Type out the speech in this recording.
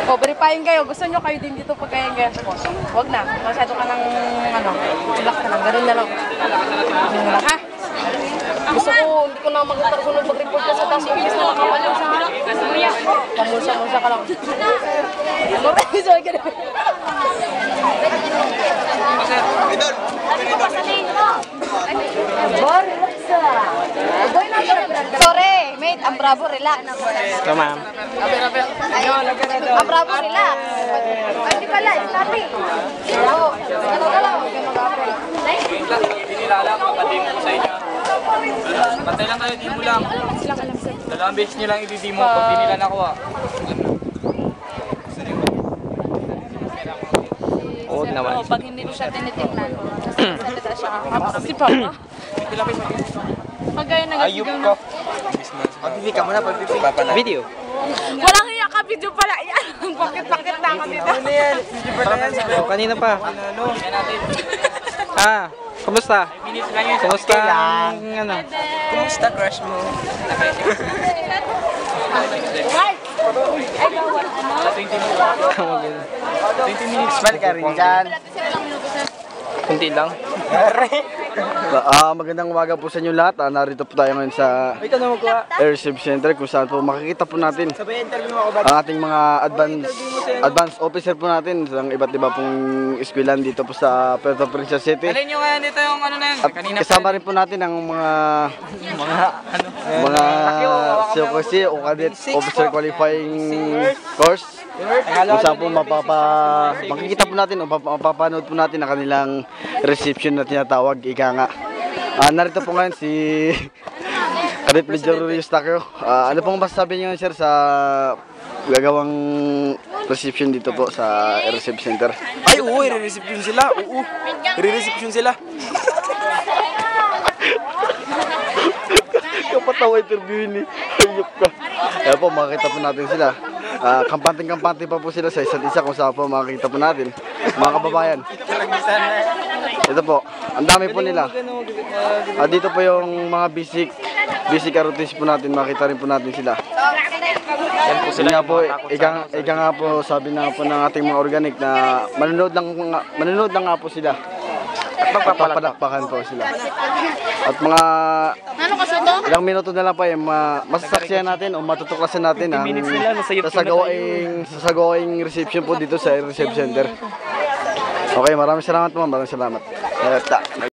O, verifying kayo. Gusto nyo kayo din dito pag kaya guys po. Huwag na. Masyado ka ng, relax ka lang. Ganun na lang. Ganun na lang, ha? Gusto ko, hindi ko na magtasunod mag-report ka sa taas office na nakapalaw sa harap. Pamulsa-mulsa ka lang. Sorry ka na. Idol! Sorry, mate. Ang bravo, relax. Ito, ma'am. Ang bravo, relax. Ay, di pala. Sorry. Oo. Galaw-galaw. Pinilala ko, pati mo sa inyo. Pantay lang tayo, demo lang. Dalawang beses nyo lang i-demo pag di nila nakuha. Huwag naman. Pag hindi mo siya tinitignan, salita siya. Si Papa. Pagkaya Ayup ko. Pagpipika mo na, pagpipika. Video. Walang hiya ka, video pala yan. Bakit na ako dito. Ano yan? Video pa na yan. Kanina pa. Ah, kumusta? Minutes lang yun. Kumusta ang ano? Kumusta crush mo? Sa 20 minutes. Smile ka rin dyan. Kunti lang. Magandang umaga po sa inyo lahat. Narito po tayo ngayon sa Ito na magkuha. Air Receive Center kung saan po makikita po natin Sabay interview mo ako ba? ang ating mga advanced officer po natin sa iba't iba pong eskwelahan dito po sa Puerto Princesa City. Alin nyo nga dito yung ano na yun. At Kanina kasama rin po natin ang mga COC o Cadet Officer Qualifying Course. Kung saan po makikita po natin o mapapanood po natin ang kanilang reception na tinatawag, ika nga. Narito po ngayon si Cadet Major Eustachio. Ano pong masasabi niyo sir sa gagawang reception dito po sa Air Receive Center? Ay, oo, i-reception sila. Oo, i-reception sila. Kapatawa interview ni Ayup ka. Kaya po makikita po natin sila. Kampante-kampante pa po sila sa isa't isa kung saan po makikita po natin. Mga kababayan. Ito po, ang dami po nila. Dito po yung mga basic routines po natin, makita rin po natin sila. Yan nga po, ika nga po sabi na po ng ating mga organic na manonood lang nga po sila. Magpapalakpakan po sila. At mga ilang minuto na lang pa masasaksihan natin o matutuklasan natin ang sasagawaing reception po dito sa Air Receive Center. Okay, maraming salamat po, maraming salamat.